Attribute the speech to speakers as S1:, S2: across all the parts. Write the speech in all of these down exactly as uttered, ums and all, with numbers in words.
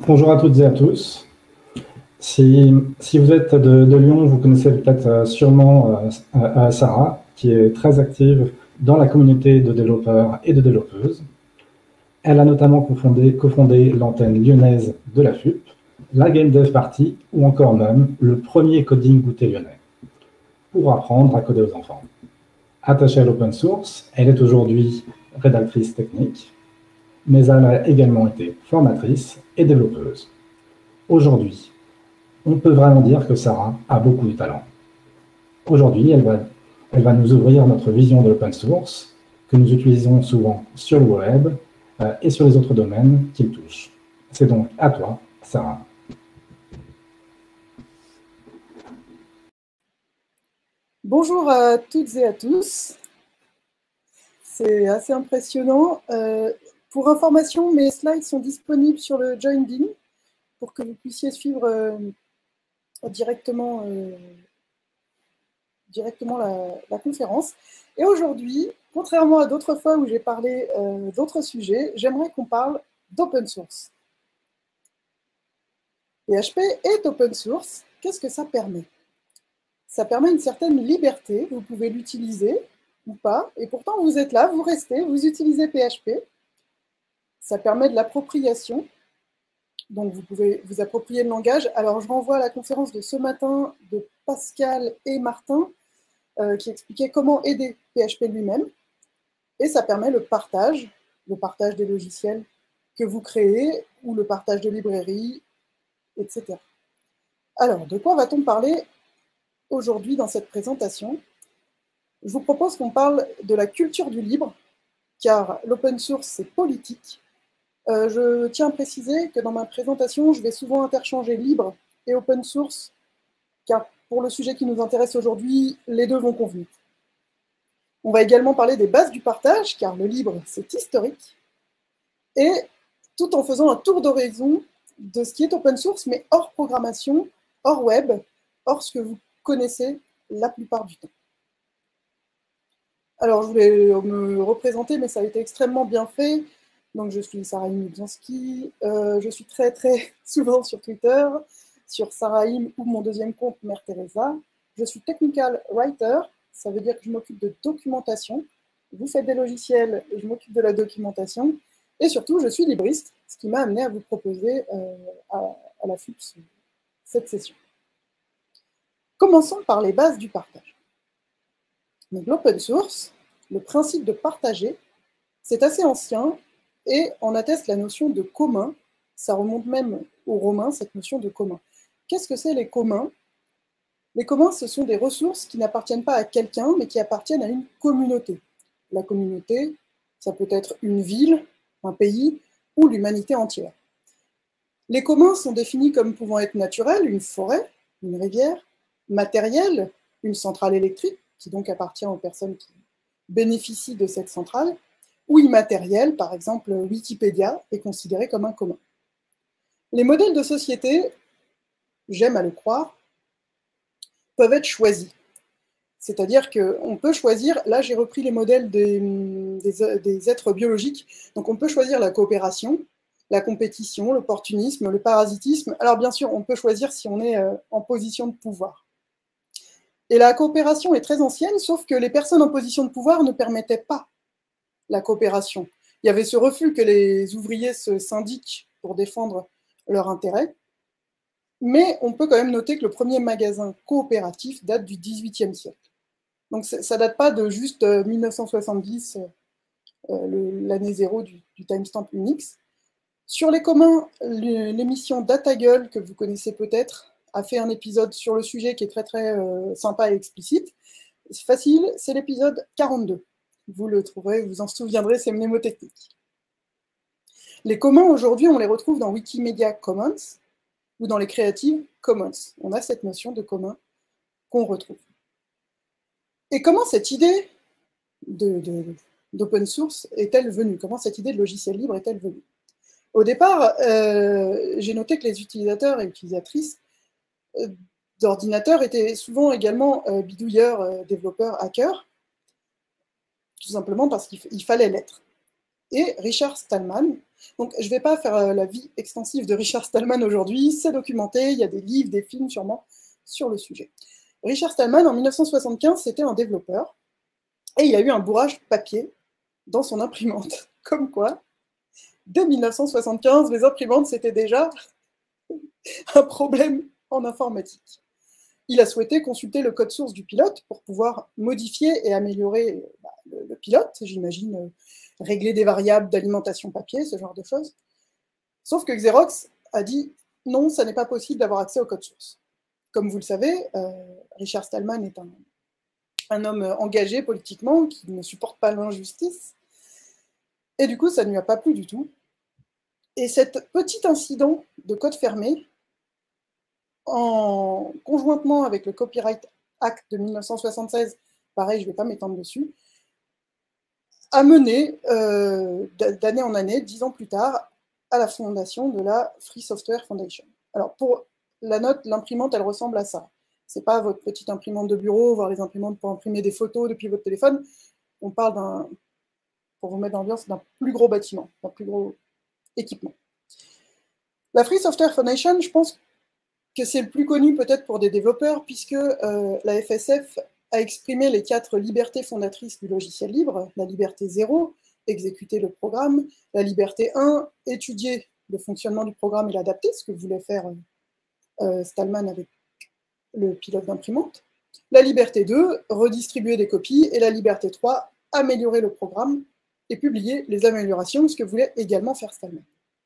S1: Bonjour à toutes et à tous. Si, si vous êtes de, de Lyon, vous connaissez peut-être euh, sûrement euh, euh, Sarah, qui est très active dans la communauté de développeurs et de développeuses. Elle a notamment cofondé, cofondé l'antenne lyonnaise de la F U P, la Game Dev Party ou encore même le premier coding goûter lyonnais, pour apprendre à coder aux enfants. Attachée à l'open source, elle est aujourd'hui rédactrice technique, mais elle a également été formatrice et développeuse. Aujourd'hui, on peut vraiment dire que Sarah a beaucoup de talent. Aujourd'hui, elle va, elle va nous ouvrir notre vision de l'open source, que nous utilisons souvent sur le web euh, et sur les autres domaines qu'il touche. C'est donc à toi, Sarah.
S2: Bonjour à toutes et à tous. C'est assez impressionnant. Euh, pour information, mes slides sont disponibles sur le Join.in pour que vous puissiez suivre euh, directement, euh, directement la, la conférence. Et aujourd'hui, contrairement à d'autres fois où j'ai parlé euh, d'autres sujets, j'aimerais qu'on parle d'open source. P H P est open source. Qu'est-ce que ça permet? Ça permet une certaine liberté. Vous pouvez l'utiliser ou pas. Et pourtant, vous êtes là, vous restez, vous utilisez P H P. Ça permet de l'appropriation. Donc, vous pouvez vous approprier le langage. Alors, je renvoie à la conférence de ce matin de Pascal et Martin euh, qui expliquaient comment aider P H P lui-même. Et ça permet le partage, le partage des logiciels que vous créez ou le partage de librairies, et cetera. Alors, de quoi va-t-on parler aujourd'hui dans cette présentation? Je vous propose qu'on parle de la culture du libre, car l'open source, c'est politique. Euh, je tiens à préciser que dans ma présentation, je vais souvent interchanger libre et open source, car pour le sujet qui nous intéresse aujourd'hui, les deux vont convenir. On va également parler des bases du partage, car le libre, c'est historique, et tout en faisant un tour d'horizon de ce qui est open source, mais hors programmation, hors web, hors ce que vous connaissez la plupart du temps. Alors, je voulais me représenter, mais ça a été extrêmement bien fait. Donc, je suis Sarahim Lubianski. Euh, je suis très, très souvent sur Twitter, sur Sarahim ou mon deuxième compte, Mère Teresa. Je suis technical writer. Ça veut dire que je m'occupe de documentation. Vous faites des logiciels et je m'occupe de la documentation. Et surtout, je suis libriste, ce qui m'a amené à vous proposer euh, à, à la F U P cette session. Commençons par les bases du partage. Donc, l'open source, le principe de partager, c'est assez ancien et en atteste la notion de commun. Ça remonte même aux Romains, cette notion de commun. Qu'est-ce que c'est les communs? Les communs, ce sont des ressources qui n'appartiennent pas à quelqu'un, mais qui appartiennent à une communauté. La communauté, ça peut être une ville, un pays ou l'humanité entière. Les communs sont définis comme pouvant être naturels, une forêt, une rivière, matériels, une centrale électrique, qui donc appartient aux personnes qui bénéficient de cette centrale, ou immatériel, par exemple Wikipédia est considéré comme un commun. Les modèles de société, j'aime à le croire, peuvent être choisis. C'est-à-dire qu'on peut choisir, là j'ai repris les modèles des, des, des êtres biologiques, donc on peut choisir la coopération, la compétition, l'opportunisme, le parasitisme. Alors bien sûr, on peut choisir si on est en position de pouvoir. Et la coopération est très ancienne, sauf que les personnes en position de pouvoir ne permettaient pas la coopération. Il y avait ce refus que les ouvriers se syndiquent pour défendre leurs intérêts, mais on peut quand même noter que le premier magasin coopératif date du dix-huitième siècle. Donc ça ne date pas de juste mille neuf cent soixante-dix, euh, l'année zéro du, du timestamp Unix. Sur les communs, l'émission DataGull, que vous connaissez peut-être, a fait un épisode sur le sujet qui est très très euh, sympa et explicite. C'est facile, c'est l'épisode quarante-deux. Vous le trouverez, vous en souviendrez, c'est mnémotechnique. Les communs, aujourd'hui, on les retrouve dans Wikimedia Commons ou dans les Creative Commons. On a cette notion de commun qu'on retrouve. Et comment cette idée d'open source est-elle venue? Comment cette idée de logiciel libre est-elle venue? Au départ, euh, j'ai noté que les utilisateurs et utilisatrices euh, d'ordinateurs étaient souvent également euh, bidouilleurs, euh, développeurs, hackers, tout simplement parce qu'il fallait l'être. et Richard Stallman. Donc, je ne vais pas faire la vie extensive de Richard Stallman aujourd'hui, c'est documenté, il y a des livres, des films sûrement sur le sujet. Richard Stallman, en mille neuf cent soixante-quinze, c'était un développeur, et il a eu un bourrage papier dans son imprimante. Comme quoi, dès mille neuf cent soixante-quinze, les imprimantes, c'était déjà un problème en informatique. Il a souhaité consulter le code source du pilote pour pouvoir modifier et améliorer bah, le, le pilote, j'imagine, euh, régler des variables d'alimentation papier, ce genre de choses. Sauf que Xerox a dit non, ça n'est pas possible d'avoir accès au code source. Comme vous le savez, euh, Richard Stallman est un, un homme engagé politiquement qui ne supporte pas l'injustice. Et du coup, ça ne lui a pas plu du tout. Et cet petit incident de code fermé, en conjointement avec le Copyright Act de mille neuf cent soixante-seize, pareil, je ne vais pas m'étendre dessus, a mené euh, d'année en année, dix ans plus tard, à la fondation de la Free Software Foundation. Alors pour la note, l'imprimante, elle ressemble à ça. Ce n'est pas votre petite imprimante de bureau, voire les imprimantes pour imprimer des photos depuis votre téléphone. On parle d'un, pour vous mettre dans l'ambiance, d'un plus gros bâtiment, d'un plus gros équipement. La Free Software Foundation, je pense que c'est le plus connu peut-être pour des développeurs, puisque euh, la F S F a exprimé les quatre libertés fondatrices du logiciel libre. La liberté zéro, exécuter le programme. La liberté un, étudier le fonctionnement du programme et l'adapter, ce que voulait faire euh, Stallman avec le pilote d'imprimante. La liberté deux, redistribuer des copies. Et la liberté trois, améliorer le programme et publier les améliorations, ce que voulait également faire Stallman.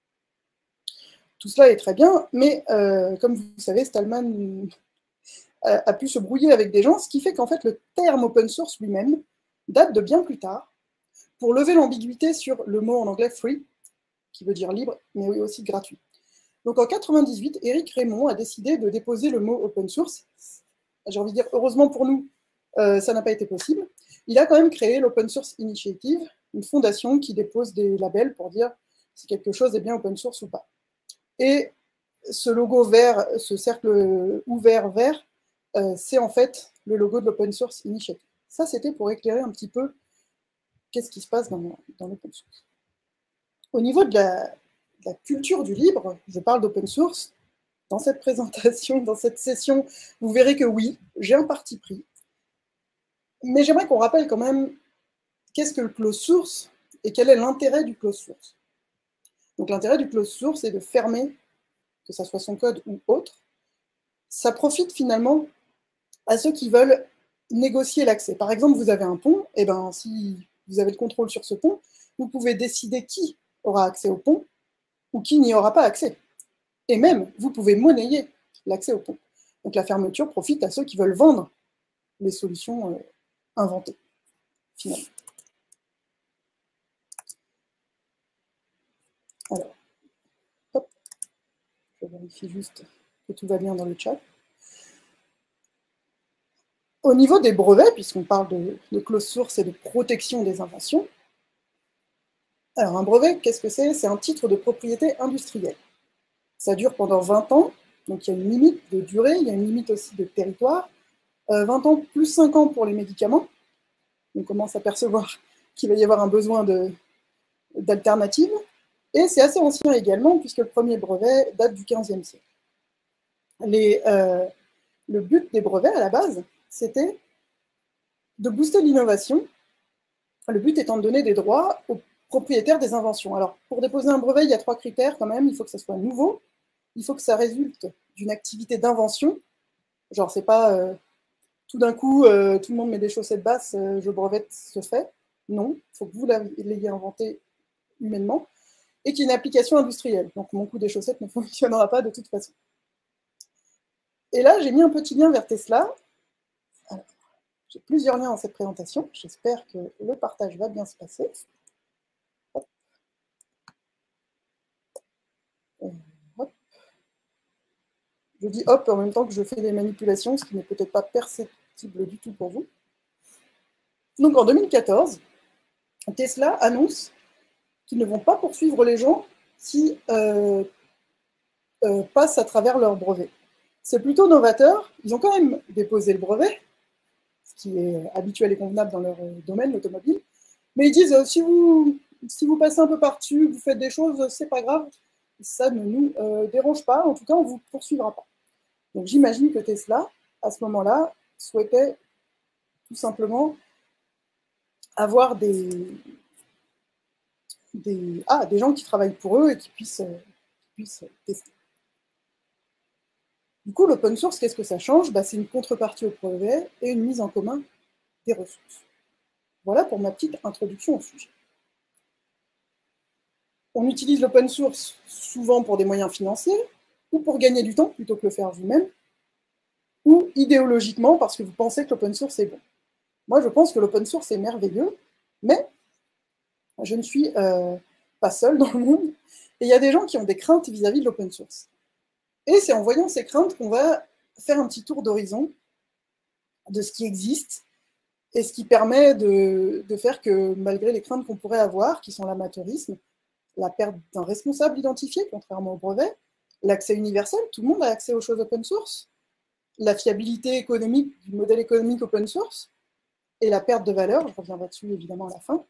S2: Tout cela est très bien, mais euh, comme vous savez, Stallman a, a pu se brouiller avec des gens, ce qui fait qu'en fait, le terme open source lui-même date de bien plus tard, pour lever l'ambiguïté sur le mot en anglais free, qui veut dire libre, mais aussi gratuit. Donc en quatre-vingt-dix-huit, Éric Raymond a décidé de déposer le mot open source. J'ai envie de dire, heureusement pour nous, euh, ça n'a pas été possible. Il a quand même créé l'Open Source Initiative, une fondation qui dépose des labels pour dire si quelque chose est bien open source ou pas. Et ce logo vert, ce cercle ouvert vert, euh, c'est en fait le logo de l'Open Source Initiative. Ça, c'était pour éclairer un petit peu qu'est-ce qui se passe dans, dans l'open source. Au niveau de la, de la culture du libre, je parle d'open source. Dans cette présentation, dans cette session, vous verrez que oui, j'ai un parti pris. Mais j'aimerais qu'on rappelle quand même qu'est-ce que le close source et quel est l'intérêt du close source. Donc l'intérêt du close source est de fermer, que ce soit son code ou autre. Ça profite finalement à ceux qui veulent négocier l'accès. Par exemple, vous avez un pont, et ben si vous avez le contrôle sur ce pont, vous pouvez décider qui aura accès au pont ou qui n'y aura pas accès. Et même, vous pouvez monnayer l'accès au pont. Donc la fermeture profite à ceux qui veulent vendre les solutions euh, inventées, finalement. Alors, hop, je vérifie juste que tout va bien dans le chat. Au niveau des brevets, puisqu'on parle de, de close source et de protection des inventions, alors un brevet, qu'est-ce que c'est? C'est un titre de propriété industrielle. Ça dure pendant vingt ans, donc il y a une limite de durée, il y a une limite aussi de territoire. Euh, vingt ans plus cinq ans pour les médicaments. On commence à percevoir qu'il va y avoir un besoin d'alternatives. Et c'est assez ancien également, puisque le premier brevet date du quinzième siècle. Les, euh, le but des brevets, à la base, c'était de booster l'innovation, le but étant de donner des droits aux propriétaires des inventions. Alors, pour déposer un brevet, il y a trois critères quand même. Il faut que ça soit nouveau, il faut que ça résulte d'une activité d'invention, genre c'est pas euh, tout d'un coup, euh, tout le monde met des chaussettes basses, euh, je brevette ce fait. Non, il faut que vous l'ayez inventé humainement, et qu'il y ait une application industrielle. Donc mon coup des chaussettes ne fonctionnera pas de toute façon. Et là, j'ai mis un petit lien vers Tesla. J'ai plusieurs liens dans cette présentation. J'espère que le partage va bien se passer. Hop. Hop. Je dis hop en même temps que je fais des manipulations, ce qui n'est peut-être pas perceptible du tout pour vous. Donc en deux mille quatorze, Tesla annonce qu'ils ne vont pas poursuivre les gens qui euh, euh, passent à travers leur brevet. C'est plutôt novateur. Ils ont quand même déposé le brevet, ce qui est habituel et convenable dans leur domaine, l'automobile. Mais ils disent, euh, si vous si vous passez un peu par-dessus, vous faites des choses, c'est pas grave, ça ne nous euh, dérange pas, en tout cas, on ne vous poursuivra pas. Donc j'imagine que Tesla, à ce moment-là, souhaitait tout simplement avoir des, des, ah, des gens qui travaillent pour eux et qui puissent, euh, qui puissent tester. Du coup, l'open source, qu'est-ce que ça change? Bah, c'est une contrepartie au brevet et une mise en commun des ressources. Voilà pour ma petite introduction au sujet. On utilise l'open source souvent pour des moyens financiers, ou pour gagner du temps plutôt que le faire vous-même, ou idéologiquement parce que vous pensez que l'open source est bon. Moi, je pense que l'open source est merveilleux, mais je ne suis euh, pas seule dans le monde, et il y a des gens qui ont des craintes vis-à-vis de l'open source. Et c'est en voyant ces craintes qu'on va faire un petit tour d'horizon de ce qui existe, et ce qui permet de, de faire que, malgré les craintes qu'on pourrait avoir, qui sont l'amateurisme, la perte d'un responsable identifié, contrairement au brevet, l'accès universel, tout le monde a accès aux choses open source, la fiabilité économique du modèle économique open source, et la perte de valeur, je reviendrai dessus évidemment à la fin.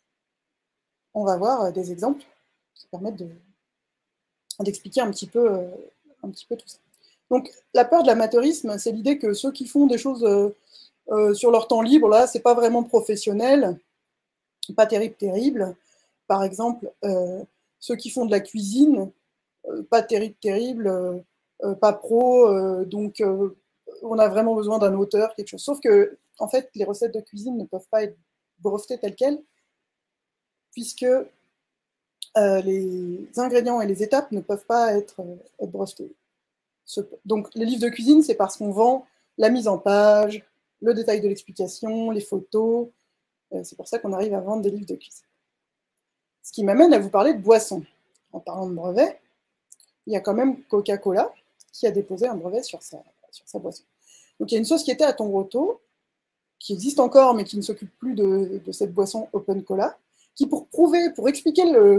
S2: On va voir des exemples qui permettent d'expliquer de, un, petit peu, euh, un petit peu tout ça. Donc, la peur de l'amateurisme, c'est l'idée que ceux qui font des choses euh, euh, sur leur temps libre, là, c'est pas vraiment professionnel, pas terrible, terrible. Par exemple, euh, ceux qui font de la cuisine, euh, pas terrible, terrible, euh, euh, pas pro, euh, donc euh, on a vraiment besoin d'un auteur, quelque chose. Sauf que, en fait, les recettes de cuisine ne peuvent pas être brevetées telles quelles, puisque euh, les ingrédients et les étapes ne peuvent pas être, euh, être brevetés. Ce, donc, les livres de cuisine, c'est parce qu'on vend la mise en page, le détail de l'explication, les photos. Euh, c'est pour ça qu'on arrive à vendre des livres de cuisine. Ce qui m'amène à vous parler de boissons. En parlant de brevet, il y a quand même Coca-Cola qui a déposé un brevet sur sa, sur sa boisson. Donc, il y a une société à Toronto qui existe encore, mais qui ne s'occupe plus de, de cette boisson Open Cola, qui, pour prouver, pour expliquer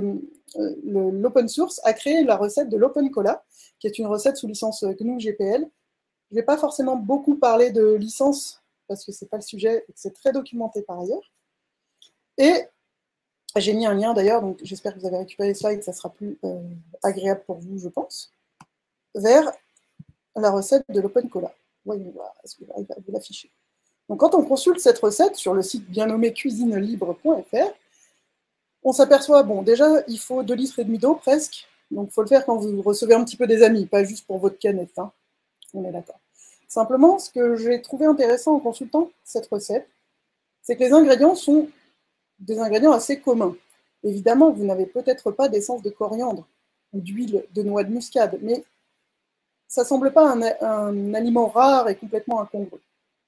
S2: l'open source, a créé la recette de l'Open Cola, qui est une recette sous licence G N U G P L. Je ne vais pas forcément beaucoup parler de licence, parce que ce n'est pas le sujet, et que c'est très documenté par ailleurs. Et j'ai mis un lien d'ailleurs, donc j'espère que vous avez récupéré les slides, ça sera plus euh, agréable pour vous, je pense, vers la recette de l'Open Cola. Voyons voir, est-ce que j'arrive à vous l'afficher? Donc, quand on consulte cette recette sur le site bien nommé cuisine libre point F R, on s'aperçoit, bon, déjà, il faut deux litres et demi d'eau presque, donc il faut le faire quand vous recevez un petit peu des amis, pas juste pour votre canette, hein. On est d'accord. Simplement, ce que j'ai trouvé intéressant en consultant cette recette, c'est que les ingrédients sont des ingrédients assez communs. Évidemment, vous n'avez peut-être pas d'essence de coriandre ou d'huile de noix de muscade, mais ça ne semble pas un, un aliment rare et complètement incongru.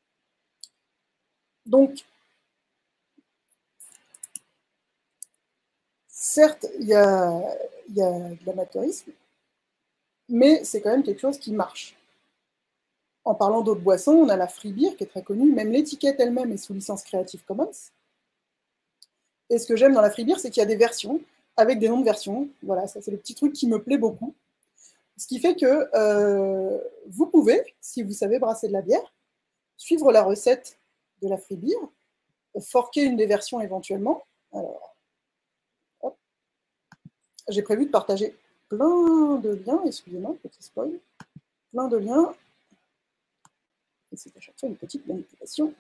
S2: Donc, certes, il y a, y a de l'amateurisme, mais c'est quand même quelque chose qui marche. En parlant d'autres boissons, on a la Free Beer qui est très connue, même l'étiquette elle-même est sous licence Creative Commons. Et ce que j'aime dans la Free Beer, c'est qu'il y a des versions avec des noms de versions. Voilà, ça c'est le petit truc qui me plaît beaucoup. Ce qui fait que euh, vous pouvez, si vous savez brasser de la bière, suivre la recette de la Free Beer, forquer une des versions éventuellement. Alors, hop. J'ai prévu de partager plein de liens, excusez-moi, petit spoil, plein de liens. Et c'est à chaque fois une petite manipulation.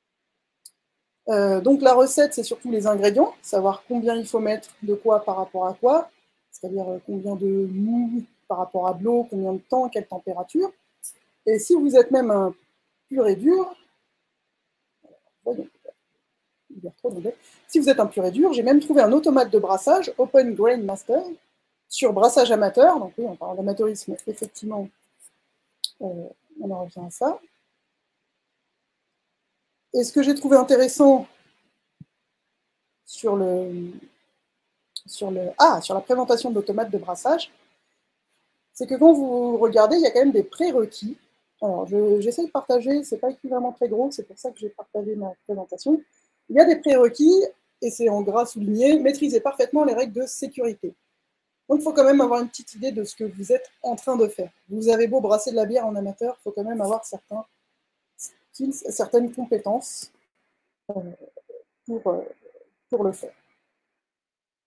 S2: Euh, donc la recette, c'est surtout les ingrédients, savoir combien il faut mettre de quoi par rapport à quoi, c'est-à-dire combien de mou par rapport à de l'eau, combien de temps, quelle température. Et si vous êtes même un pur et dur, voyons, si vous êtes un pur et dur, j'ai même trouvé un automate de brassage, Open Grain Master, sur brassage amateur. Donc oui, on parle d'amateurisme, effectivement, euh, on en revient à ça. Et ce que j'ai trouvé intéressant sur le, sur le, ah, sur la présentation de l'automate de brassage, c'est que quand vous regardez, il y a quand même des prérequis. Alors, j'essaie de partager, c'est pas écrit vraiment très gros, c'est pour ça que j'ai partagé ma présentation. Il y a des prérequis, et c'est en gras souligné, maîtriser parfaitement les règles de sécurité. Donc, il faut quand même avoir une petite idée de ce que vous êtes en train de faire. Vous avez beau brasser de la bière en amateur, il faut quand même avoir certains skills, certaines compétences euh, pour, euh, pour le faire.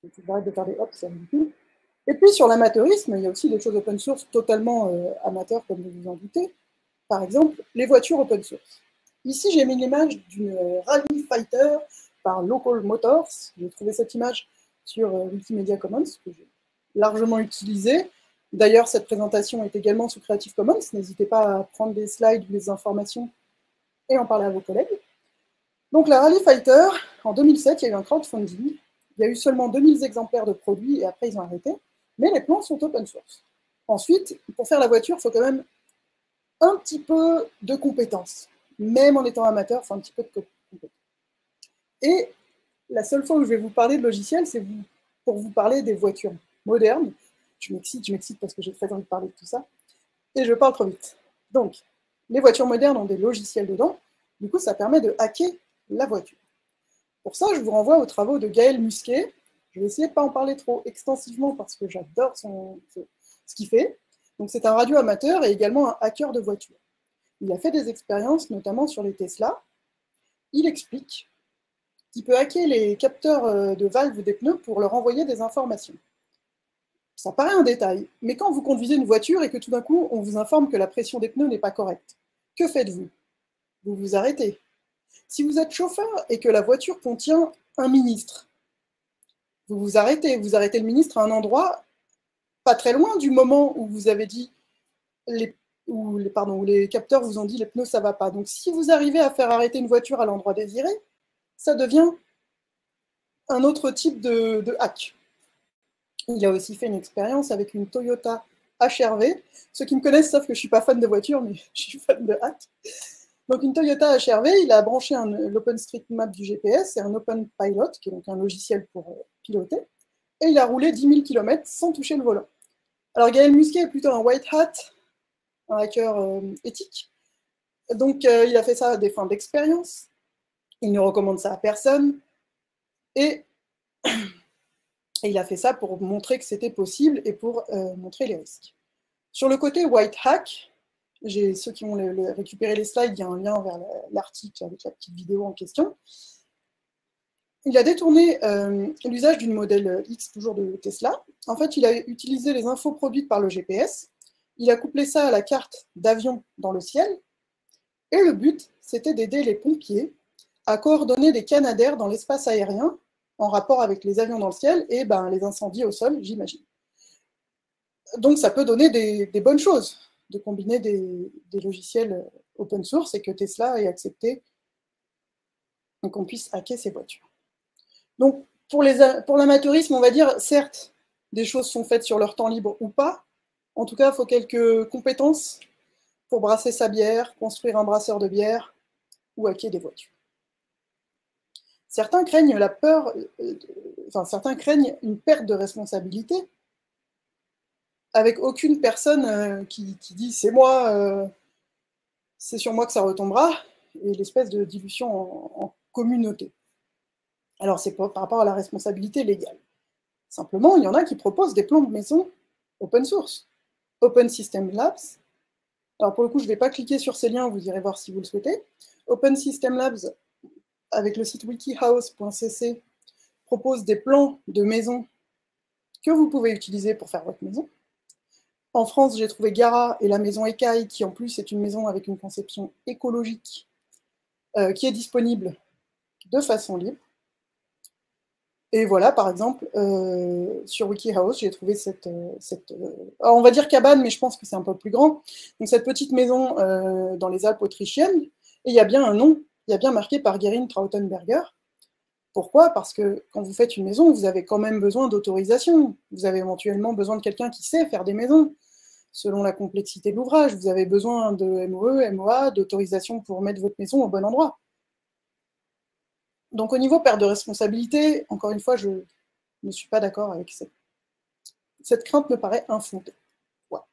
S2: J'arrête de faire des hop, c'est ridicule. Et puis sur l'amateurisme, il y a aussi des choses open source totalement euh, amateurs, comme vous vous en doutez. Par exemple, les voitures open source. Ici, j'ai mis l'image d'une Rally Fighter par Local Motors. J'ai trouvé cette image sur euh, Wikimedia Commons, que j'ai largement utilisée. D'ailleurs, cette présentation est également sous Creative Commons. N'hésitez pas à prendre des slides ou des informations et en parler à vos collègues. Donc la Rally Fighter, en deux mille sept, il y a eu un crowdfunding. Il y a eu seulement deux mille exemplaires de produits et après ils ont arrêté. Mais les plans sont open source. Ensuite, pour faire la voiture, il faut quand même un petit peu de compétences. Même en étant amateur, il faut un petit peu de compétences. Et la seule fois où je vais vous parler de logiciel, c'est pour vous parler des voitures modernes. Je m'excite, je m'excite parce que j'ai très envie de parler de tout ça. Et je parle trop vite. Donc, les voitures modernes ont des logiciels dedans. Du coup, ça permet de hacker la voiture. Pour ça, je vous renvoie aux travaux de Gaël Musquet. Je vais essayer de ne pas en parler trop extensivement parce que j'adore ce qu'il fait. Donc, c'est un radio amateur et également un hacker de voiture. Il a fait des expériences, notamment sur les Tesla. Il explique qu'il peut hacker les capteurs de valves des pneus pour leur envoyer des informations. Ça paraît un détail, mais quand vous conduisez une voiture et que tout d'un coup, on vous informe que la pression des pneus n'est pas correcte, que faites-vous? Vous vous arrêtez. Si vous êtes chauffeur et que la voiture contient un ministre, vous vous arrêtez. Vous arrêtez le ministre à un endroit pas très loin du moment où vous avez dit, les, où, les, pardon, où les capteurs vous ont dit les pneus ça va pas. Donc si vous arrivez à faire arrêter une voiture à l'endroit désiré, ça devient un autre type de, de hack. Il a aussi fait une expérience avec une Toyota H R V. Ceux qui me connaissent savent que je ne suis pas fan de voiture, mais je suis fan de hack. Donc une Toyota H R V, il a branché l'OpenStreetMap du G P S et un OpenPilot, qui est donc un logiciel pour euh, piloter, et il a roulé dix mille kilomètres sans toucher le volant. Alors Gaël Musquet est plutôt un white hat, un hacker euh, éthique, donc euh, il a fait ça à des fins d'expérience, il ne recommande ça à personne, et, et il a fait ça pour montrer que c'était possible et pour euh, montrer les risques. Sur le côté white hack, j'ai ceux qui vont le, le récupérer les slides, il y a un lien vers l'article avec la petite vidéo en question. Il a détourné euh, l'usage d'une modèle X, toujours de Tesla. En fait, il a utilisé les infos produites par le G P S, il a couplé ça à la carte d'avion dans le ciel, et le but, c'était d'aider les pompiers à coordonner des canadaires dans l'espace aérien en rapport avec les avions dans le ciel et ben, les incendies au sol, j'imagine. Donc ça peut donner des, des bonnes choses de combiner des, des logiciels open source et que Tesla ait accepté qu'on puisse hacker ses voitures. Donc, pour l'amateurisme, on va dire, certes, des choses sont faites sur leur temps libre ou pas. En tout cas, il faut quelques compétences pour brasser sa bière, construire un brasseur de bière ou hacker des voitures. Certains craignent la peur, euh, enfin, certains craignent une perte de responsabilité avec aucune personne euh, qui, qui dit c'est moi, euh, c'est sur moi que ça retombera, et l'espèce de dilution en, en communauté. Alors, c'est pas par rapport à la responsabilité légale. Simplement, il y en a qui proposent des plans de maison open source. Open System Labs. Alors, pour le coup, je ne vais pas cliquer sur ces liens, vous irez voir si vous le souhaitez. Open System Labs, avec le site wikihouse point c c, propose des plans de maison que vous pouvez utiliser pour faire votre maison. En France, j'ai trouvé Gara et la maison Écaille, qui en plus est une maison avec une conception écologique, euh, qui est disponible de façon libre. Et voilà, par exemple, euh, sur WikiHouse, j'ai trouvé cette, cette euh, on va dire cabane, mais je pense que c'est un peu plus grand. Donc cette petite maison euh, dans les Alpes autrichiennes, et il y a bien un nom, il y a bien marqué par Gerin Trautenberger. Pourquoi? Parce que quand vous faites une maison, vous avez quand même besoin d'autorisation. Vous avez éventuellement besoin de quelqu'un qui sait faire des maisons. Selon la complexité de l'ouvrage, vous avez besoin de M O E, M O A, d'autorisation pour mettre votre maison au bon endroit. Donc au niveau perte de responsabilité, encore une fois, je ne suis pas d'accord avec cette... Cette crainte me paraît infondée. Voilà.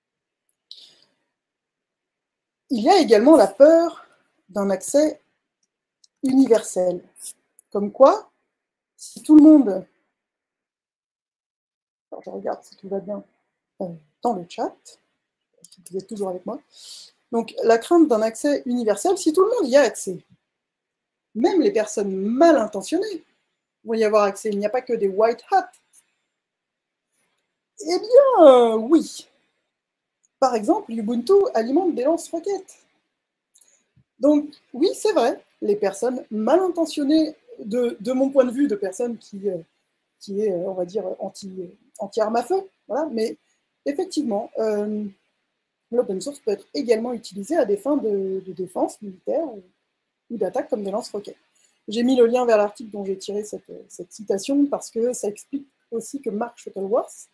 S2: Il y a également la peur d'un accès universel. Comme quoi, si tout le monde... Alors je regarde si tout va bien dans le chat, si vous êtes toujours avec moi. Donc la crainte d'un accès universel, si tout le monde y a accès, même les personnes mal intentionnées vont y avoir accès. Il n'y a pas que des white hats. Eh bien, euh, oui. Par exemple, Ubuntu alimente des lance-roquettes. Donc, oui, c'est vrai, les personnes mal intentionnées, de, de mon point de vue, de personnes qui, euh, qui est, on va dire, anti, anti-arme à feu, voilà, mais effectivement, euh, l'open source peut être également utilisé à des fins de, de défense militaire ou, ou d'attaque comme des lance-roquettes. J'ai mis le lien vers l'article dont j'ai tiré cette, cette citation parce que ça explique aussi que Mark Shuttleworth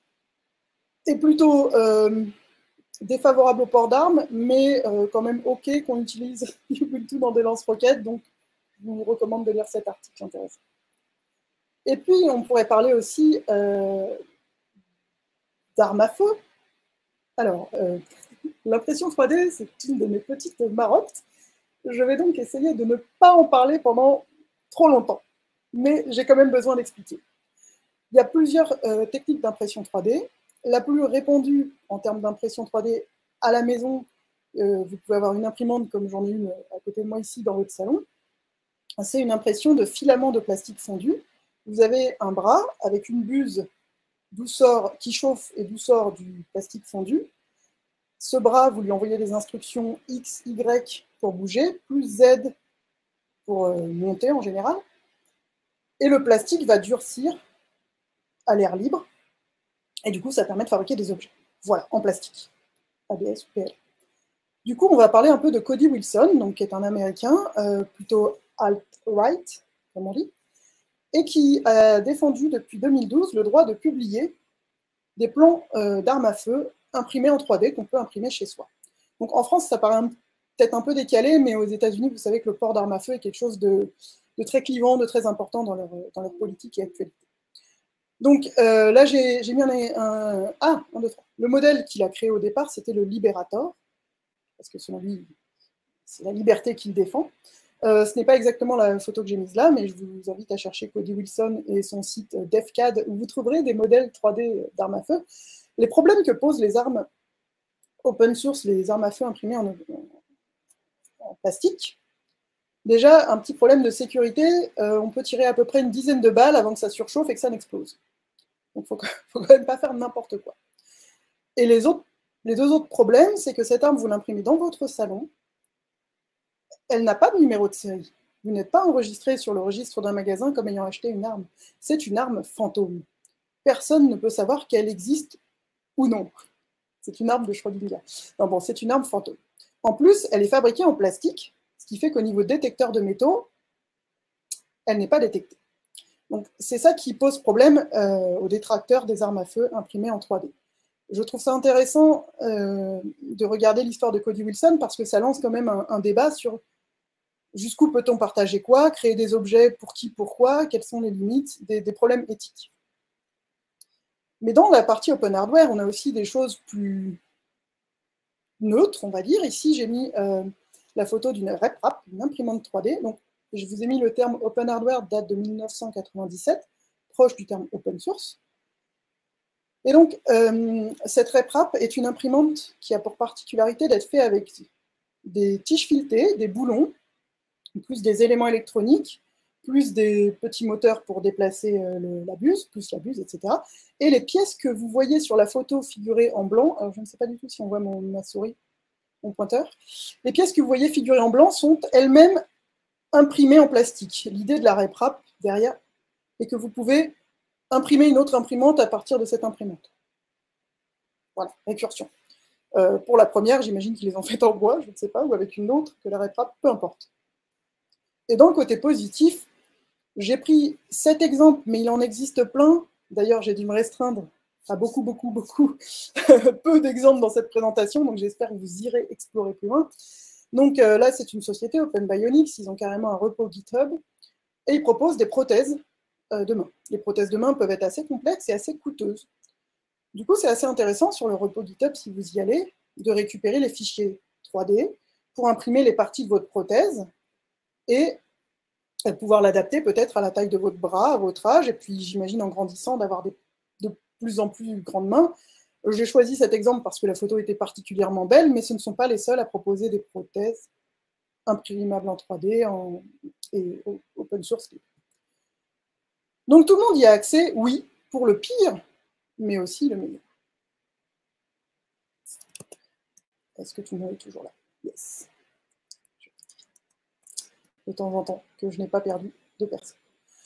S2: est plutôt euh, défavorable au port d'armes, mais euh, quand même OK qu'on utilise Ubuntu dans des lance-roquettes, donc je vous recommande de lire cet article intéressant. Et puis, on pourrait parler aussi euh, d'armes à feu. Alors, euh, l'impression trois D, c'est une de mes petites marottes. Je vais donc essayer de ne pas en parler pendant trop longtemps, mais j'ai quand même besoin d'expliquer. Il y a plusieurs euh, techniques d'impression trois D. La plus répandue en termes d'impression trois D à la maison, euh, vous pouvez avoir une imprimante comme j'en ai une à côté de moi ici dans votre salon. C'est une impression de filaments de plastique fondu. Vous avez un bras avec une buse d'où sort, qui chauffe et d'où sort du plastique fondu. Ce bras, vous lui envoyez des instructions X, Y pour bouger, plus Z pour euh, monter en général. Et le plastique va durcir à l'air libre. Et du coup, ça permet de fabriquer des objets. Voilà, en plastique. A B S ou P L. Du coup, on va parler un peu de Cody Wilson, donc, qui est un Américain, euh, plutôt alt-right, comme on dit, et qui a défendu depuis deux mille douze le droit de publier des plans euh, d'armes à feu imprimés en trois D qu'on peut imprimer chez soi. Donc en France, ça paraît peut-être un peu décalé, mais aux États-Unis, vous savez que le port d'armes à feu est quelque chose de, de très clivant, de très important dans leur, dans leur politique et actualité. Donc euh, là, j'ai mis un, un... Ah, un, deux, trois. Le modèle qu'il a créé au départ, c'était le Liberator, parce que selon lui, c'est la liberté qu'il défend. Euh, ce n'est pas exactement la photo que j'ai mise là, mais je vous invite à chercher Cody Wilson et son site DefCAD, où vous trouverez des modèles trois D d'armes à feu. Les problèmes que posent les armes open source, les armes à feu imprimées en, en plastique, déjà, un petit problème de sécurité, euh, on peut tirer à peu près une dizaine de balles avant que ça surchauffe et que ça n'explose. Donc il ne faut quand même pas faire n'importe quoi. Et les, autres, les deux autres problèmes, c'est que cette arme, vous l'imprimez dans votre salon, elle n'a pas de numéro de série. Vous n'êtes pas enregistré sur le registre d'un magasin comme ayant acheté une arme. C'est une arme fantôme. Personne ne peut savoir qu'elle existe ou non. C'est une arme de Schrödinger. Non, bon, c'est une arme fantôme. En plus, elle est fabriquée en plastique, ce qui fait qu'au niveau détecteur de métaux, elle n'est pas détectée. Donc, c'est ça qui pose problème euh, aux détracteurs des armes à feu imprimées en trois D. Je trouve ça intéressant euh, de regarder l'histoire de Cody Wilson parce que ça lance quand même un, un débat sur jusqu'où peut-on partager quoi, créer des objets pour qui, pourquoi, quelles sont les limites, des, des problèmes éthiques. Mais dans la partie open hardware, on a aussi des choses plus neutres, on va dire. Ici, j'ai mis euh, la photo d'une RepRap, une imprimante trois D. Donc, je vous ai mis le terme open hardware, date de mille neuf cent quatre-vingt-dix-sept, proche du terme open source. Et donc, euh, cette RepRap est une imprimante qui a pour particularité d'être faite avec des tiges filetées, des boulons, plus des éléments électroniques, plus des petits moteurs pour déplacer euh, le, la buse, plus la buse, et cetera. Et les pièces que vous voyez sur la photo figurées en blanc, alors je ne sais pas du tout si on voit mon, ma souris, mon pointeur, les pièces que vous voyez figurées en blanc sont elles-mêmes imprimées en plastique. L'idée de la RepRap derrière est que vous pouvez imprimer une autre imprimante à partir de cette imprimante. Voilà, récursion. Euh, pour la première, j'imagine qu'ils les ont faites en bois, je ne sais pas, ou avec une autre, que la RepRap, peu importe. Et dans le côté positif, j'ai pris cet exemple, mais il en existe plein. D'ailleurs, j'ai dû me restreindre à beaucoup, beaucoup, beaucoup, peu d'exemples dans cette présentation, donc j'espère que vous irez explorer plus loin. Donc euh, là, c'est une société, Open Bionics, ils ont carrément un repo GitHub, et ils proposent des prothèses euh, de main. Les prothèses de main peuvent être assez complexes et assez coûteuses. Du coup, c'est assez intéressant sur le repo GitHub, si vous y allez, de récupérer les fichiers trois D pour imprimer les parties de votre prothèse, et pouvoir l'adapter peut-être à la taille de votre bras, à votre âge, et puis j'imagine en grandissant d'avoir de plus en plus grandes mains. J'ai choisi cet exemple parce que la photo était particulièrement belle, mais ce ne sont pas les seuls à proposer des prothèses imprimables en trois D en, et open source. Donc tout le monde y a accès, oui, pour le pire, mais aussi le meilleur. Est-ce que tout le monde est toujours là? Yes. De temps en temps, que je n'ai pas perdu de personne.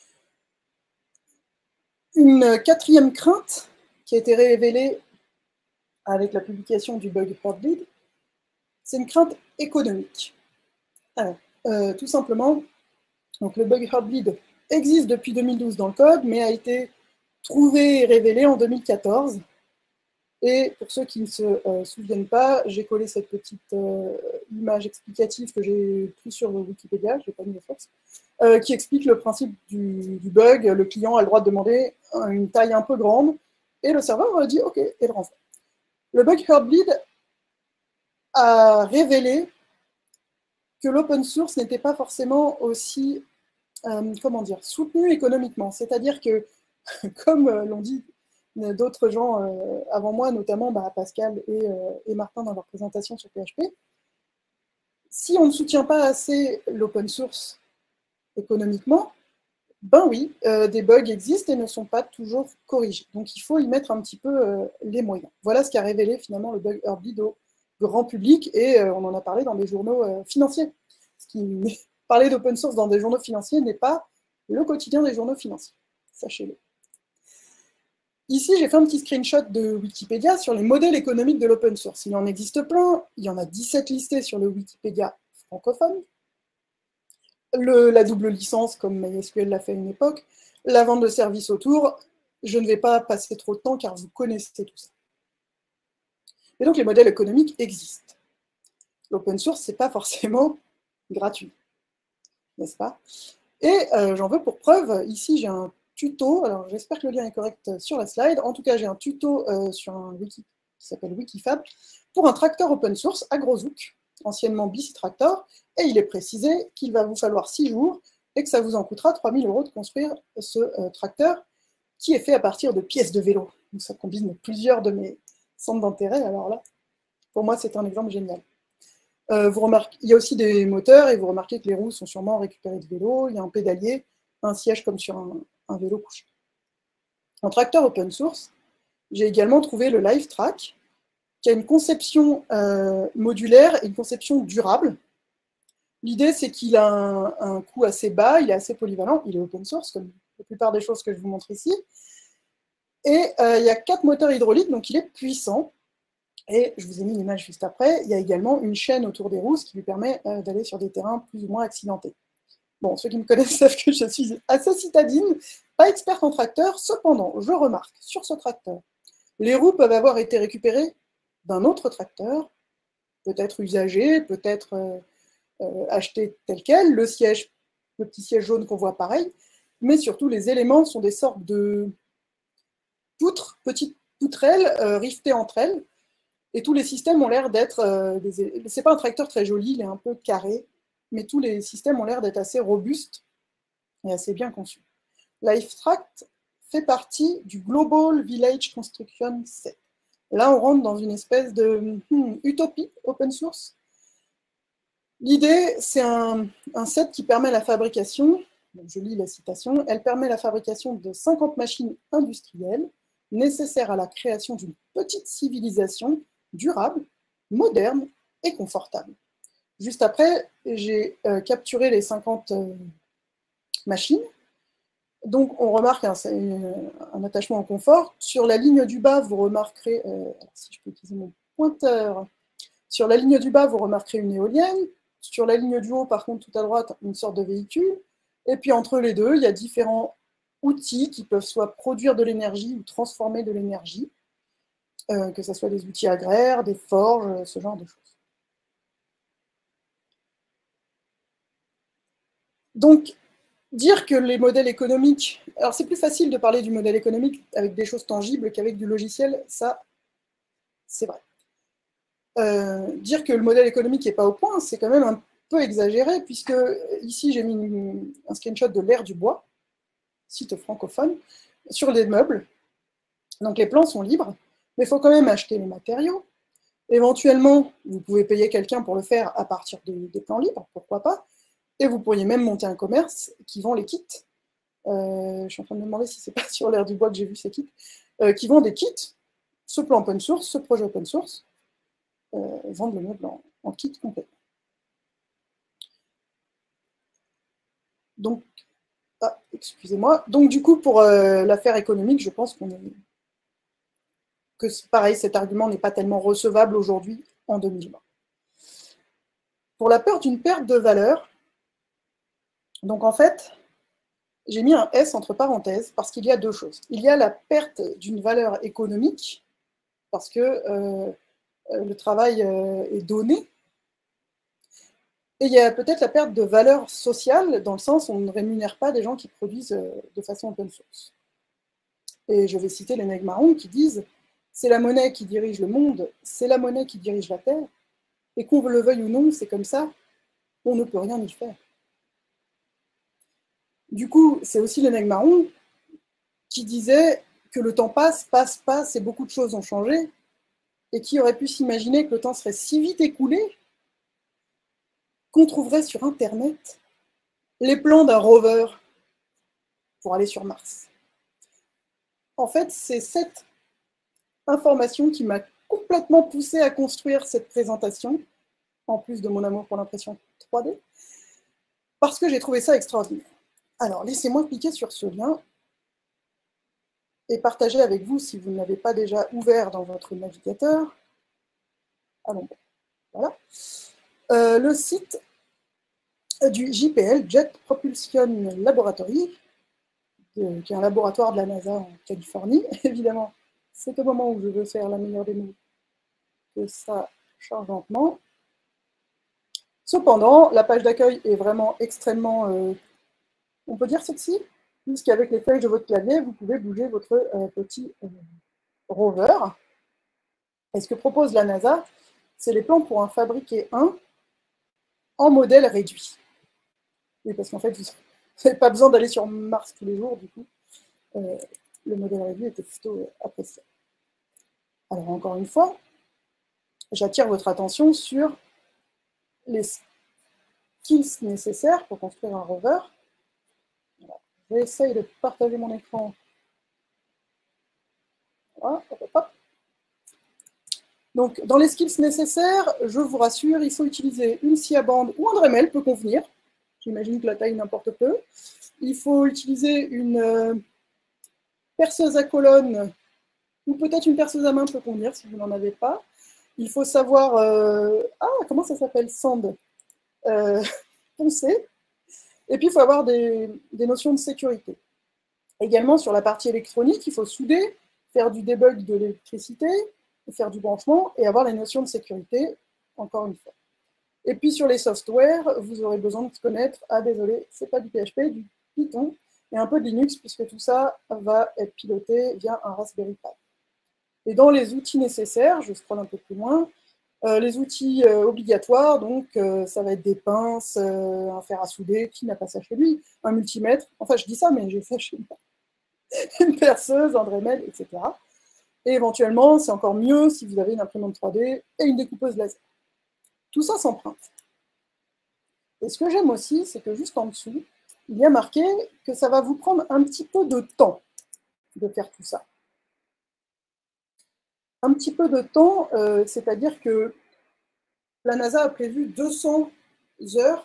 S2: Une quatrième crainte qui a été révélée avec la publication du bug Heartbleed, c'est une crainte économique. Alors, euh, tout simplement, donc le bug Heartbleed existe depuis deux mille douze dans le code, mais a été trouvé et révélé en deux mille quatorze. Et pour ceux qui ne se euh, souviennent pas, j'ai collé cette petite euh, image explicative que j'ai prise sur Wikipédia, je n'ai pas mis de force, euh, qui explique le principe du, du bug. Le client a le droit de demander une taille un peu grande, et le serveur dit OK, et le renvoie. Le bug Heartbleed a révélé que l'open source n'était pas forcément aussi, euh, comment dire, soutenu économiquement. C'est-à-dire que, comme euh, l'ont dit d'autres gens euh, avant moi, notamment bah, Pascal et, euh, et Martin dans leur présentation sur P H P, si on ne soutient pas assez l'open source économiquement, ben oui, euh, des bugs existent et ne sont pas toujours corrigés. Donc il faut y mettre un petit peu euh, les moyens. Voilà ce qu'a révélé finalement le bug Heartbleed au grand public, et euh, on en a parlé dans des journaux euh, financiers. Ce qui, parler d'open source dans des journaux financiers n'est pas le quotidien des journaux financiers, sachez-le. Ici, j'ai fait un petit screenshot de Wikipédia sur les modèles économiques de l'open source. Il en existe plein, il y en a dix-sept listés sur le Wikipédia francophone. Le, la double licence, comme MySQL l'a fait à une époque, la vente de services autour. Je ne vais pas passer trop de temps car vous connaissez tout ça. Et donc, les modèles économiques existent. L'open source, ce n'est pas forcément gratuit, n'est-ce pas? Et euh, j'en veux pour preuve, ici j'ai un tuto, alors j'espère que le lien est correct sur la slide, en tout cas j'ai un tuto euh, sur un wiki qui s'appelle Wikifab, pour un tracteur open source AgroZouk, anciennement B C Tractor, et il est précisé qu'il va vous falloir six jours et que ça vous en coûtera trois mille euros de construire ce euh, tracteur qui est fait à partir de pièces de vélo. Donc ça combine plusieurs de mes centres d'intérêt, alors là, pour moi c'est un exemple génial. Euh, vous remarquez, il y a aussi des moteurs, et vous remarquez que les roues sont sûrement récupérées de vélo, il y a un pédalier, un siège comme sur un, un vélo couché. En tracteur open source, j'ai également trouvé le LiveTrack, qui a une conception euh, modulaire et une conception durable. L'idée, c'est qu'il a un, un coût assez bas, il est assez polyvalent, il est open source, comme la plupart des choses que je vous montre ici. Et euh, il y a quatre moteurs hydrauliques, donc il est puissant. Et je vous ai mis l'image juste après, il y a également une chaîne autour des roues, ce qui lui permet euh, d'aller sur des terrains plus ou moins accidentés. Bon, ceux qui me connaissent savent que je suis assez citadine, pas experte en tracteur, cependant, je remarque sur ce tracteur, les roues peuvent avoir été récupérées d'un autre tracteur, peut-être usagé, peut-être euh, euh, acheté tel quel, le siège, le petit siège jaune qu'on voit pareil, mais surtout les éléments sont des sortes de poutres, petites poutrelles euh, rivetées entre elles, et tous les systèmes ont l'air d'être, euh, c'est pas un tracteur très joli, il est un peu carré, mais tous les systèmes ont l'air d'être assez robustes et assez bien conçus. LiveTrack fait partie du Global Village Construction Set. Là, on rentre dans une espèce de hmm, utopie open source. L'idée, c'est un, un set qui permet la fabrication, donc je lis la citation, elle permet la fabrication de cinquante machines industrielles nécessaires à la création d'une petite civilisation durable, moderne et confortable. Juste après, j'ai euh, capturé les cinquante euh, machines. Donc, on remarque un, un attachement en confort. Sur la ligne du bas, vous remarquerez, euh, si je peux utiliser mon pointeur, sur la ligne du bas, vous remarquerez une éolienne. Sur la ligne du haut, par contre, tout à droite, une sorte de véhicule. Et puis, entre les deux, il y a différents outils qui peuvent soit produire de l'énergie ou transformer de l'énergie. Euh, que ce soit des outils agraires, des forges, ce genre de choses. Donc, dire que les modèles économiques... Alors, c'est plus facile de parler du modèle économique avec des choses tangibles qu'avec du logiciel, ça, c'est vrai. Euh, dire que le modèle économique n'est pas au point, c'est quand même un peu exagéré, puisque ici, j'ai mis une, un screenshot de l'Air du Bois, site francophone, sur les meubles. Donc, les plans sont libres, mais il faut quand même acheter les matériaux. Éventuellement, vous pouvez payer quelqu'un pour le faire à partir de, des plans libres, pourquoi pas. Et vous pourriez même monter un commerce qui vend les kits euh, je suis en train de me demander si c'est pas sur l'ère du bois que j'ai vu ces kits, euh, qui vendent des kits, ce plan open source, ce projet open source, euh, vendent le meuble en, en kit complet. Donc, ah, excusez-moi. Donc, du coup, pour euh, l'affaire économique, je pense qu'on est... que, pareil, cet argument n'est pas tellement recevable aujourd'hui, en deux mille vingt. Pour la peur d'une perte de valeur, donc en fait, j'ai mis un S entre parenthèses parce qu'il y a deux choses. Il y a la perte d'une valeur économique, parce que euh, le travail euh, est donné, et il y a peut-être la perte de valeur sociale, dans le sens où on ne rémunère pas des gens qui produisent euh, de façon open source. Et je vais citer les nègres marrons qui disent « c'est la monnaie qui dirige le monde, c'est la monnaie qui dirige la terre, et qu'on le veuille ou non, c'est comme ça, on ne peut rien y faire. » Du coup, c'est aussi les nègres marrons qui disaient que le temps passe, passe, passe, et beaucoup de choses ont changé, et qui aurait pu s'imaginer que le temps serait si vite écoulé qu'on trouverait sur Internet les plans d'un rover pour aller sur Mars. En fait, c'est cette information qui m'a complètement poussé à construire cette présentation, en plus de mon amour pour l'impression trois D, parce que j'ai trouvé ça extraordinaire. Alors, laissez-moi cliquer sur ce lien et partager avec vous, si vous ne l'avez pas déjà ouvert dans votre navigateur. Allons, voilà. Euh, le site du J P L, Jet Propulsion Laboratory, de, qui est un laboratoire de la NASA en Californie. Évidemment, c'est au moment où je veux faire la meilleure démo que ça charge lentement. Cependant, la page d'accueil est vraiment extrêmement, euh, on peut dire sexy, puisqu'avec les flèches de votre clavier, vous pouvez bouger votre euh, petit euh, rover. Et ce que propose la NASA, c'est les plans pour en fabriquer un en modèle réduit. Oui, parce qu'en fait, vous n'avez pas besoin d'aller sur Mars tous les jours, du coup. Euh, le modèle réduit était plutôt apprécié. Alors, encore une fois, j'attire votre attention sur les skills nécessaires pour construire un rover. Voilà. J'essaye de partager mon écran. Voilà, hop, hop, hop. Donc, dans les skills nécessaires, je vous rassure, il faut utiliser une scie à bande ou un Dremel peut convenir. J'imagine que la taille n'importe peu. Il faut utiliser une euh, perceuse à colonne ou peut-être une perceuse à main peut convenir si vous n'en avez pas. Il faut savoir, euh, ah, comment ça s'appelle, sand, euh, poncer. Et puis, il faut avoir des, des notions de sécurité. Également, sur la partie électronique, il faut souder, faire du debug de l'électricité, faire du branchement et avoir les notions de sécurité, encore une fois. Et puis sur les softwares, vous aurez besoin de connaître, ah désolé, c'est pas du P H P, du Python, et un peu de Linux, puisque tout ça va être piloté via un Raspberry Pi. Et dans les outils nécessaires, je scrolle un peu plus loin, euh, les outils euh, obligatoires, donc euh, ça va être des pinces, euh, un fer à souder, qui n'a pas ça chez lui, un multimètre, enfin je dis ça, mais j'ai ça chez moi, une perceuse, un Dremel, et cetera. Et éventuellement, c'est encore mieux si vous avez une imprimante trois D et une découpeuse laser. Tout ça s'emprunte. Et ce que j'aime aussi, c'est que juste en dessous, il y a marqué que ça va vous prendre un petit peu de temps de faire tout ça. Un petit peu de temps, euh, c'est-à-dire que la NASA a prévu deux cents heures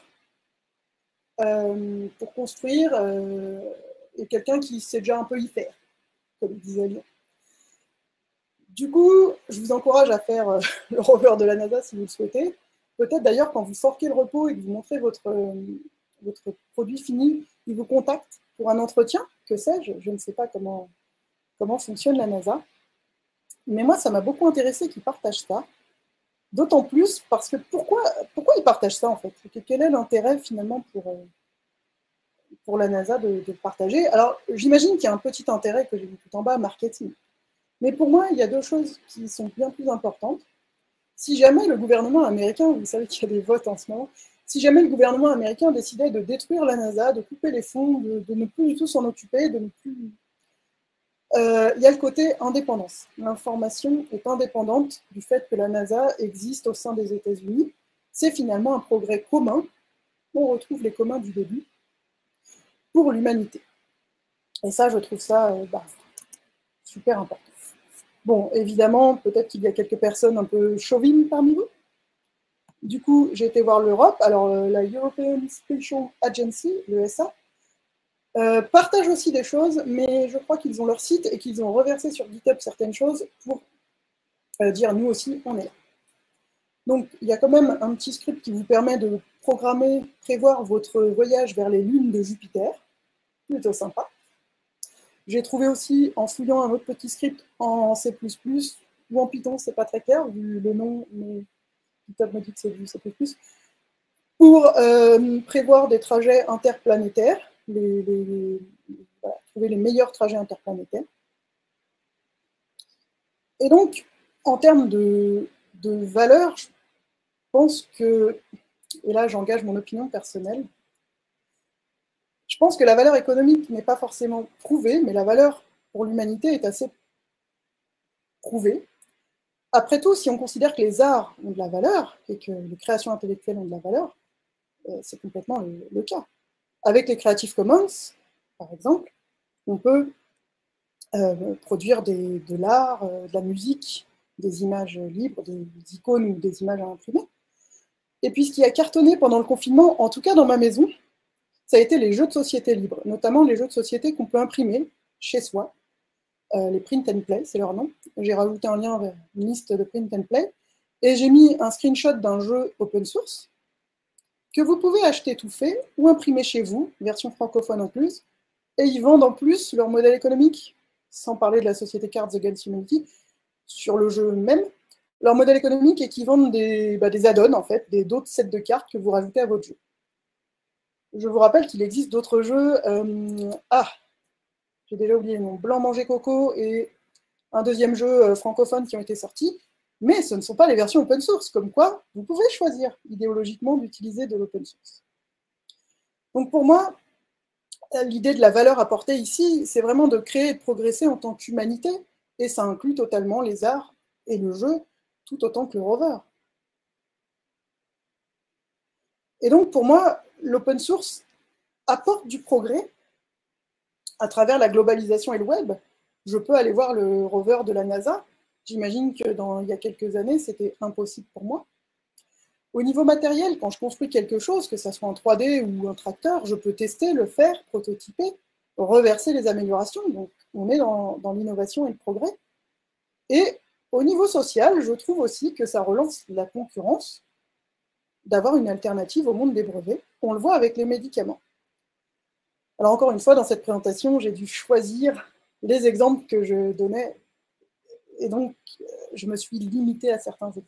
S2: euh, pour construire, euh, et quelqu'un qui sait déjà un peu y faire, comme disait Lyon. Du coup, je vous encourage à faire euh, le rover de la NASA si vous le souhaitez. Peut-être d'ailleurs, quand vous sortez le repos et que vous montrez votre, euh, votre produit fini, il vous contacte pour un entretien, que sais-je, je ne sais pas comment, comment fonctionne la NASA. Mais moi, ça m'a beaucoup intéressé qu'ils partagent ça. D'autant plus parce que pourquoi, pourquoi ils partagent ça en fait? Quel est l'intérêt finalement pour, euh, pour la NASA de, de partager? Alors, j'imagine qu'il y a un petit intérêt que j'ai vu tout en bas, marketing. Mais pour moi, il y a deux choses qui sont bien plus importantes. Si jamais le gouvernement américain, vous savez qu'il y a des votes en ce moment, si jamais le gouvernement américain décidait de détruire la NASA, de couper les fonds, de, de ne plus du tout s'en occuper, de ne plus... Euh, il y a le côté indépendance. L'information est indépendante du fait que la NASA existe au sein des États-Unis. C'est finalement un progrès commun. On retrouve les communs du début pour l'humanité. Et ça, je trouve ça euh, bah, super important. Bon, évidemment, peut-être qu'il y a quelques personnes un peu chauvines parmi vous. Du coup, j'ai été voir l'Europe. Alors, euh, la European Spatial Agency, l'E S A, euh, partage aussi des choses, mais je crois qu'ils ont leur site et qu'ils ont reversé sur GitHub certaines choses pour euh, dire, nous aussi, on est là. Donc, il y a quand même un petit script qui vous permet de programmer, prévoir votre voyage vers les lunes de Jupiter. Plutôt sympa. J'ai trouvé aussi, en fouillant un autre petit script en C plus plus, ou en Python, c'est pas très clair, vu le nom, mais GitHub me dit que c'est du C plus plus, pour euh, prévoir des trajets interplanétaires, les, les, les, voilà, trouver les meilleurs trajets interplanétaires. Et donc, en termes de, de valeur, je pense que, et là j'engage mon opinion personnelle, je pense que la valeur économique n'est pas forcément prouvée, mais la valeur pour l'humanité est assez prouvée. Après tout, si on considère que les arts ont de la valeur et que les créations intellectuelles ont de la valeur, c'est complètement le, le cas. Avec les Creative Commons, par exemple, on peut euh, produire des, de l'art, euh, de la musique, des images libres, des icônes ou des images à imprimer. Et puis ce qui a cartonné pendant le confinement, en tout cas dans ma maison, ça a été les jeux de société libres, notamment les jeux de société qu'on peut imprimer chez soi, euh, les print and play, c'est leur nom. J'ai rajouté un lien vers une liste de print and play, et j'ai mis un screenshot d'un jeu open source que vous pouvez acheter tout fait ou imprimer chez vous, version francophone incluse, et ils vendent en plus leur modèle économique, sans parler de la société Cards Against Humanity, sur le jeu même. Leur modèle économique est qu'ils vendent des, bah, des add-ons, en fait, d'autres sets de cartes que vous rajoutez à votre jeu. Je vous rappelle qu'il existe d'autres jeux. Euh, ah, j'ai déjà oublié le nom. Blanc Manger Coco et un deuxième jeu euh, francophone qui ont été sortis. Mais ce ne sont pas les versions open source, comme quoi vous pouvez choisir idéologiquement d'utiliser de l'open source. Donc pour moi, l'idée de la valeur apportée ici, c'est vraiment de créer et de progresser en tant qu'humanité, et ça inclut totalement les arts et le jeu, tout autant que le rover. Et donc pour moi, l'open source apporte du progrès à travers la globalisation et le web. Je peux aller voir le rover de la NASA. J'imagine que dans, il y a quelques années, c'était impossible pour moi. Au niveau matériel, quand je construis quelque chose, que ce soit en trois D ou un tracteur, je peux tester, le faire, prototyper, reverser les améliorations. Donc, on est dans, dans l'innovation et le progrès. Et au niveau social, je trouve aussi que ça relance la concurrence d'avoir une alternative au monde des brevets. On le voit avec les médicaments. Alors encore une fois, dans cette présentation, j'ai dû choisir les exemples que je donnais, et donc je me suis limitée à certains exemples.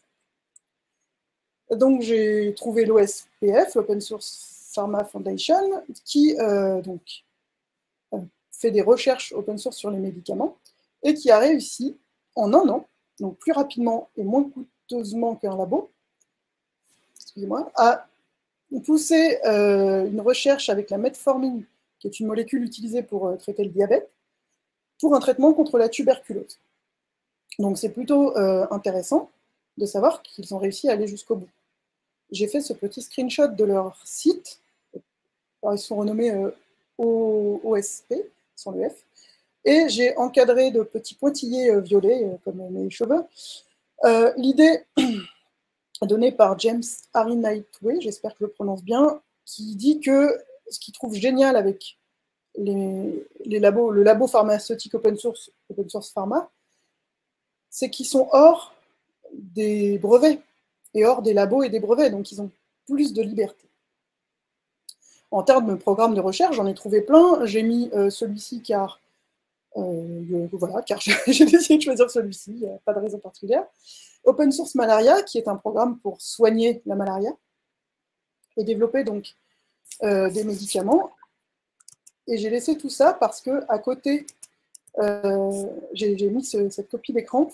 S2: Donc j'ai trouvé l'O S P F, l'Open Source Pharma Foundation, qui euh, donc, euh, fait des recherches open source sur les médicaments, et qui a réussi, en un an, donc plus rapidement et moins coûteusement qu'un labo, excusez-moi, à pousser euh, une recherche avec la metformine, qui est une molécule utilisée pour euh, traiter le diabète, pour un traitement contre la tuberculose. Donc c'est plutôt euh, intéressant de savoir qu'ils ont réussi à aller jusqu'au bout. J'ai fait ce petit screenshot de leur site. Alors, ils sont renommés euh, O S P, sans le F, et j'ai encadré de petits pointillés euh, violets, euh, comme mes cheveux. Euh, L'idée donnée par James Harry Nightway, j'espère que je le prononce bien, qui dit que ce qu'il trouve génial avec les, les labos, le labo pharmaceutique open source, open source pharma, c'est qu'ils sont hors des brevets et hors des labos et des brevets, donc ils ont plus de liberté. En termes de programme de recherche, j'en ai trouvé plein. J'ai mis euh, celui-ci car, euh, voilà, car j'ai décidé de choisir celui-ci, il n'y a pas de raison particulière. Open Source Malaria, qui est un programme pour soigner la malaria, et développer donc euh, des médicaments. Et j'ai laissé tout ça parce que à côté, euh, j'ai mis ce, cette copie d'écran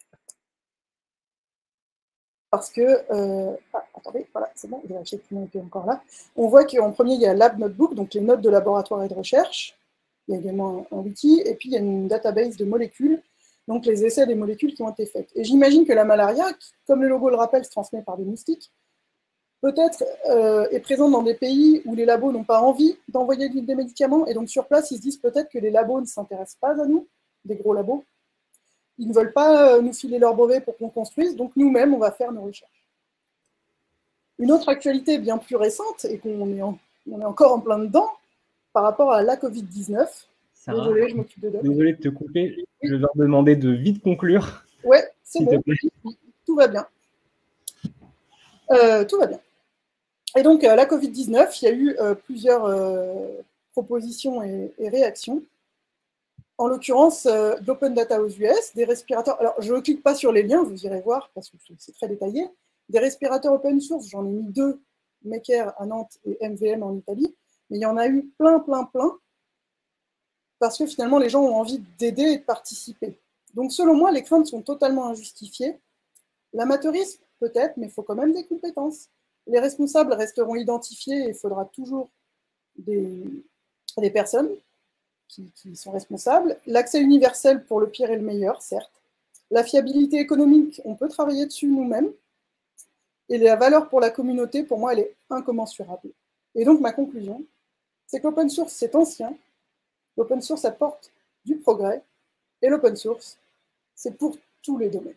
S2: parce que, euh, ah, attendez, voilà, c'est bon, je vais vérifier que tout le monde est encore là. On voit qu'en premier, il y a Lab Notebook, donc les notes de laboratoire et de recherche. Il y a également un, un wiki, et puis il y a une database de molécules, donc les essais des molécules qui ont été faits. Et j'imagine que la malaria, qui, comme le logo le rappelle, se transmet par des moustiques, peut-être euh, est présente dans des pays où les labos n'ont pas envie d'envoyer des médicaments, et donc sur place, ils se disent peut-être que les labos ne s'intéressent pas à nous, des gros labos. Ils ne veulent pas nous filer leurs brevets pour qu'on construise, donc nous-mêmes, on va faire nos recherches. Une autre actualité bien plus récente, et qu'on est, en, on est encore en plein dedans, par rapport à la Covid dix-neuf. Désolée, je m'occupe de Doc.
S3: Désolé de te couper, oui. Je vais leur demander de vite conclure.
S2: Ouais, c'est bon, tout va bien. Euh, tout va bien. Et donc, euh, la Covid dix-neuf, il y a eu euh, plusieurs euh, propositions et, et réactions. En l'occurrence, euh, d'Open Data aux U S, des respirateurs. Alors, je ne clique pas sur les liens, vous irez voir, parce que c'est très détaillé. Des respirateurs open source, j'en ai mis deux, Maker à Nantes et M V M en Italie. Mais il y en a eu plein, plein, plein, parce que finalement, les gens ont envie d'aider et de participer. Donc, selon moi, les craintes sont totalement injustifiées. L'amateurisme, peut-être, mais il faut quand même des compétences. Les responsables resteront identifiés et il faudra toujours des, des personnes qui, qui sont responsables. L'accès universel pour le pire et le meilleur, certes. La fiabilité économique, on peut travailler dessus nous-mêmes. Et la valeur pour la communauté, pour moi, elle est incommensurable. Et donc, ma conclusion, c'est que l'open source, c'est ancien. L'open source apporte du progrès. Et l'open source, c'est pour tous les domaines.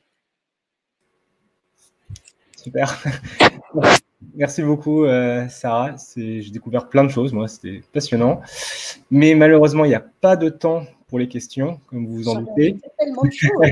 S3: Super. Merci beaucoup, euh, Sarah. J'ai découvert plein de choses, moi, c'était passionnant. Mais malheureusement, il n'y a pas de temps pour les questions, comme vous vous en doutez.
S2: Tellement de choses.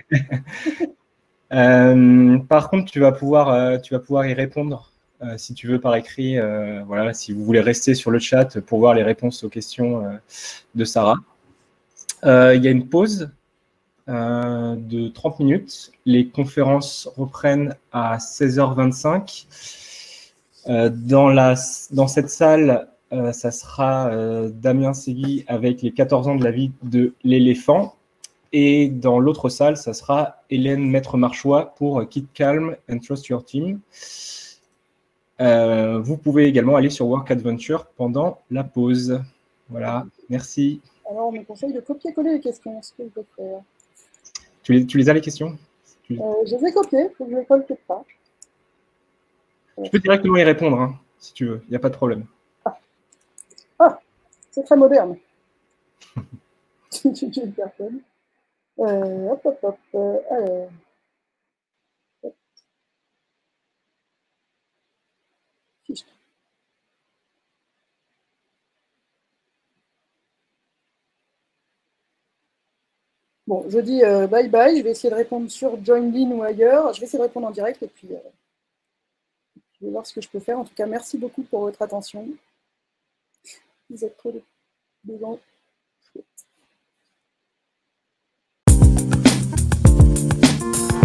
S3: euh, par contre, tu vas pouvoir, euh, tu vas pouvoir y répondre, euh, si tu veux, par écrit. Euh, voilà, si vous voulez rester sur le chat pour voir les réponses aux questions euh, de Sarah. Euh, il y a une pause euh, de trente minutes. Les conférences reprennent à seize heures vingt-cinq. Euh, dans, la, dans cette salle, euh, ça sera euh, Damien Segui avec les quatorze ans de la vie de l'éléphant. Et dans l'autre salle, ça sera Hélène Maître-Marchois pour Keep Calm and Trust Your Team. Euh, vous pouvez également aller sur Work Adventure pendant la pause. Voilà, merci.
S2: Alors, on me conseille de copier-coller les questions, ce que je peux faire.
S3: Tu les, tu les as, les questions? tu...
S2: euh, Je les ai copiées, il faut que je les colle quelque part.
S3: Tu peux directement y répondre, hein, si tu veux, il n'y a pas de problème.
S2: Ah, ah c'est très moderne. J'ai une personne. Euh, hop, hop, hop. Euh, alors. Fiche. Bon, je dis euh, bye bye. Je vais essayer de répondre sur Joinline ou ailleurs. Je vais essayer de répondre en direct et puis euh, je vais voir ce que je peux faire. En tout cas, merci beaucoup pour votre attention. Vous êtes trop de gens. Thank you.